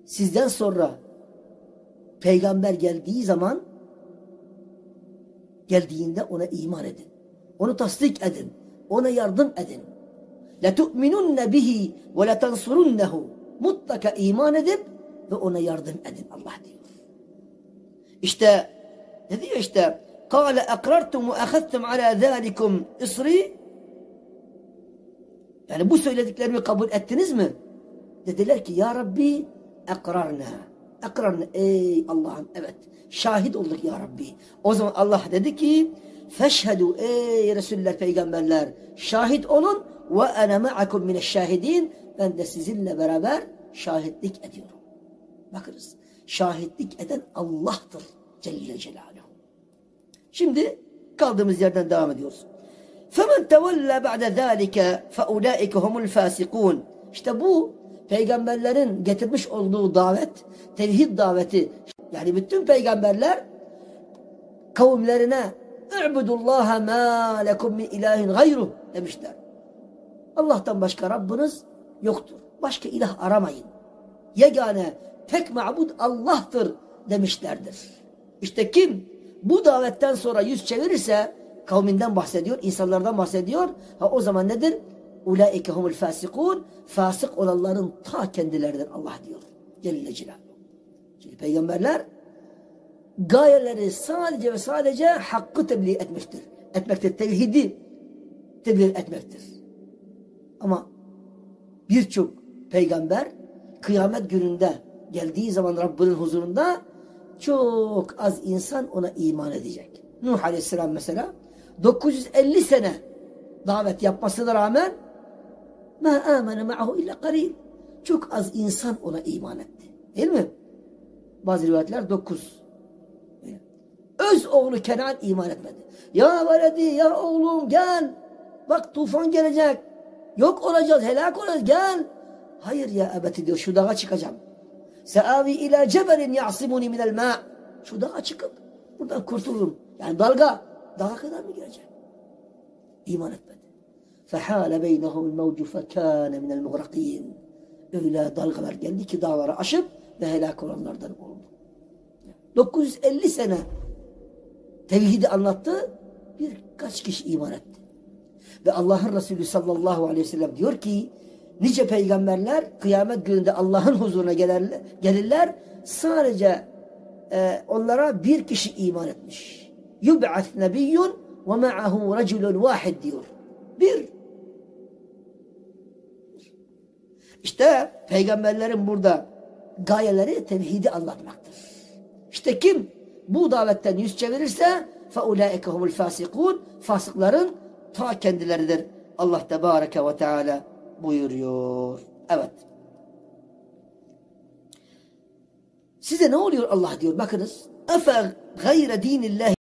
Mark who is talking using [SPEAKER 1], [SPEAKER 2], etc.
[SPEAKER 1] sizden sonra peygamber geldiği zaman geldiğinde ona iman edin. Onu tasdik edin. Ona yardım edin. لَتُؤْمِنُنَّ بِهِ وَلَتَنْصُرُنَّهُ Mutlaka iman edip ve ona yardım edin Allah diyor. İşte ne diyor işte قَالَ اَقْرَرْتُمْ وَاَخَذْتُمْ عَلَى ذَٰلِكُمْ اِصْرِي Yani bu söylediklerimi kabul ettiniz mi? Dediler ki ya Rabbi ekrarna. Ekrarna ey Allah'ım evet. Şahit olduk ya Rabbi. O zaman Allah dedi ki feşhedü ey Resuller peygamberler şahit olun ve ene ma'akum mineşşahidin ben de sizinle beraber şahitlik ediyorum. Bakınız şahitlik eden Allah'tır Celle Celaluhu. Şimdi kaldığımız yerden devam ediyoruz. فَمَنْ تَوَلَّى بَعْدَ ذَٰلِكَ فَاُولَٰئِكَ هُمُ الْفَاسِقُونَ İşte bu peygamberlerin getirmiş olduğu davet, tevhid daveti. Yani bütün peygamberler kavimlerine اِعْبُدُ اللّٰهَ مَا لَكُمْ مِنْ اِلٰهٍ غَيْرُهُ demişler. Allah'tan başka Rabbiniz yoktur. Başka ilah aramayın. Yegane tek ma'bud Allah'tır demişlerdir. İşte kim bu davetten sonra yüz çevirirse kavminden bahsediyor, insanlardan bahsediyor. O zaman nedir? Ulaike humul fasikun. Fasık olanların ta kendileridir Allah diyor. Celle Celaluhu. Çünkü peygamberler gayeleri sadece ve sadece hakkı tebliğ etmektir. Tevhidi tebliğ etmektir. Ama birçok peygamber kıyamet gününde geldiği zaman Rabbinin huzurunda çok az insan ona iman edecek. Nuh Aleyhisselam mesela 950 sene davet yapmasına rağmen مَا آمَنَ مَعَهُ اِلَّا قَلِيلٌ çok az insan ona iman etti. Değil mi? Bazı rivayetler 9. Öz oğlu Kenan iman etmedi. Ya veledi, ya oğlum gel. Bak tufan gelecek. Yok olacağız, helak olacağız gel. Hayır ya ebeti diyor şu dağa çıkacağım. Seavi ila cebelin ya'simuni minel ma. Şu dağa çıkıp buradan kurtulurum. Yani dağa kadar mı girecek? İman etmedi. فَحَالَ بَيْنَهُمُ الْمَوْجُ فَكَانَ مِنَ الْمُغْرَقِينَ Öyle dalgalar geldi ki dağları aşıp ve helak olanlardan oldu. 950 sene tevhidi anlattı, birkaç kişi iman etti. Ve Allah'ın Resulü sallallahu aleyhi ve sellem diyor ki nice peygamberler kıyamet gününde Allah'ın huzuruna gelirler sadece onlara bir kişi iman etmiş. Yub'ath nebiyyun ve ma'ahu reculun vahid diyor. Bir. İşte peygamberlerin burada gayeleri tevhidi anlatmaktır. İşte kim bu davetten yüz çevirirse فَاُولَٰئِكَ هُمُ الْفَاسِقُونَ fasıkların ta kendileridir. Allah Tebareke ve Teala buyuruyor. Evet. Size ne oluyor Allah diyor. Bakınız. اَفَ غَيْرَ دِينِ اللّٰهِ